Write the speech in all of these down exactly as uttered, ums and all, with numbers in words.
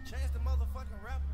Chance the motherfucking rapper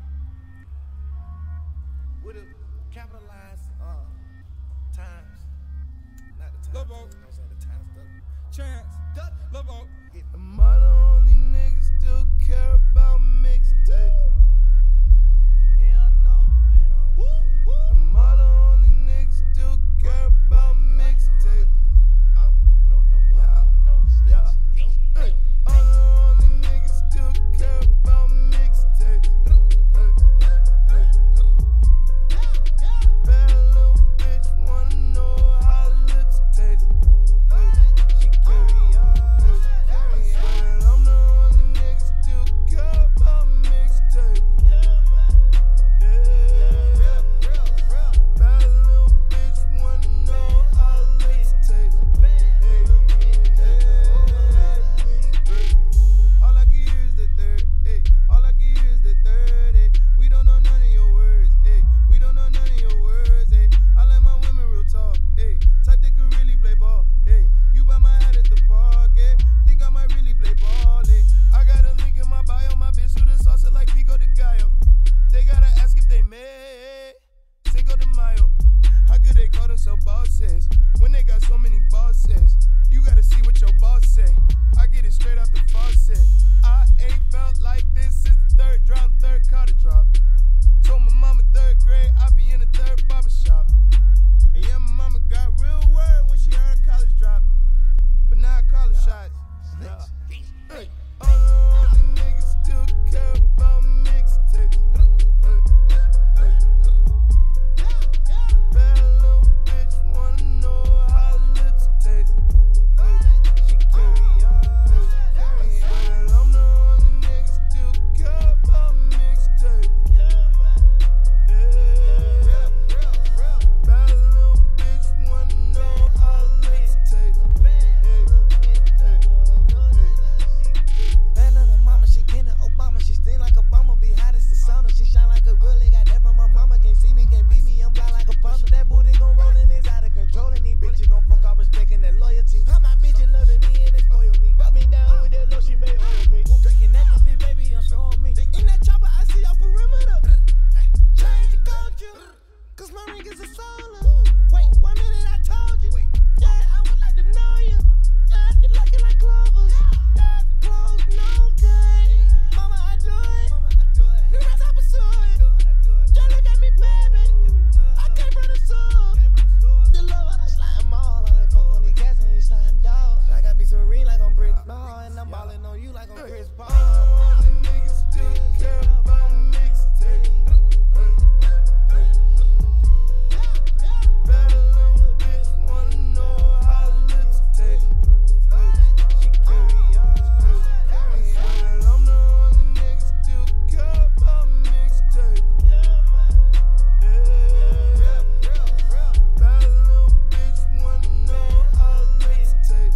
with a capitalized uh, times. Not the times. Lobo. You know what I'm saying? The times stuff. Chance. Lobo. Am I the only nigga still care about mixtapes? Hell no, man. Woo, woo. Am I the only nigga still care about mixtapes? Uh, no, no, Yeah, no, yeah. Hey, I'm the only nigga still care about mixtapes. Hey, hey, hey. Bad little bitch wanna know how lips taste. Hey, she carry on. I swear that I'm the only nigga still care about mixtapes. Bad little bitch wanna know how lips taste. Hey, hey. All I can hear is the third, ayy. All I can hear is the third, ayy. We don't know none of your words, ayy. We don't know none of your words, ayy. I like my women real talk, ayy. Type they could really play ball, ayy. You buy my hat at the park, ayy. Think I might really play ball, ayy. I got a link in my bio, my bitch with a salsa like Pico de Gallo. They gotta ask if they made Cinco de Mayo. How could they call themselves bosses when they got so many bosses? You gotta see what your boss say. I get it straight out the faucet. I ain't felt like this since the third drop, third Carter drop. Told my mama third grade I be in the third barbershop. And yeah, my mama got real word when she heard college drop. But now I call it shots. Hey, all the only niggas still care about mixtapes. Hey, hey. Bad little bitch wanna know how lips taste. Hey, she carry on. I swear that I'm the only nigga still care about mixtapes. Yeah. Bad little bitch wanna know how lips taste. Hey, hey, hey. Bad little mama, she getting Obama. She sting like Obama, be hot as the sauna. She shine like a really got that from my mama. Can't see me, can't beat me, I'm blind like a bummer. That booty gon' roll and it's out of control. And these bitches gon' fuck off respecting that loyalty. How my bitches loving me and they spoil me. Got me down with that low, she made oil me. Drinking that this baby, I'm showing me. In that chopper, I see your perimeter. Change the culture, cause my ring is a solar. Wait, one minute I told you. Yeah, I would like to know you. Yeah, you looking like clovers. Yeah, clothes, no good. Mama, I do it. New rest, I pursue it. Just look at me, baby. I came from the soul. The love of the slime mall. I fuck on the gas on these slime dogs. I got me serene like I'm Brick Ball. And I'm balling on you like I'm Chris Paul. All the only niggas still care about mixtapes. Bad little bitch wanna know how lips taste. She carry on. I swear that I'm the only nigga still care about mixtapes. Bad little bitch wanna know how lips taste.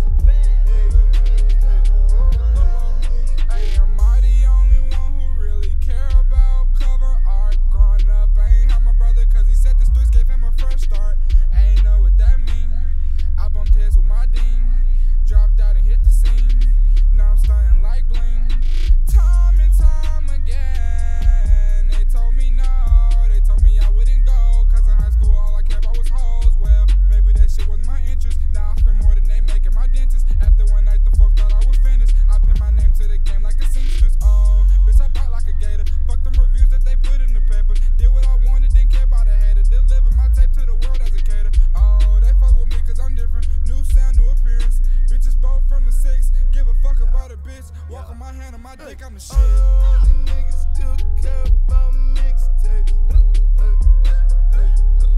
Hey, am I the only one who really care about cover art? Growing up, I ain't have my brother cause he said the streets gave him a fresh start. I ain't know what that mean. I bumped heads with my dean. Dropped out and hit the scene. Now I'm stunting like bling. Time and time again, they told me no. They told me I wouldn't go. Cause in high school all I cared about was hoes. Well, maybe that shit wasn't my interest. Now I spend more than they making my dentist. After one night the fuck thought I was finished. I pin my name to the game like a seamstress. Oh, bitch I bite like a gator. Fuck them reviews that they put in the paper. Did what I wanted, didn't care about a hater. Deliver my tape to the world as a cater. Oh, they fuck with me cause I'm different. New sound, new appearance. Bitches both from the six. Give a fuck about a bitch. Walk on my hand on my dick, I'm the shit. All the only niggas still care about mixtapes.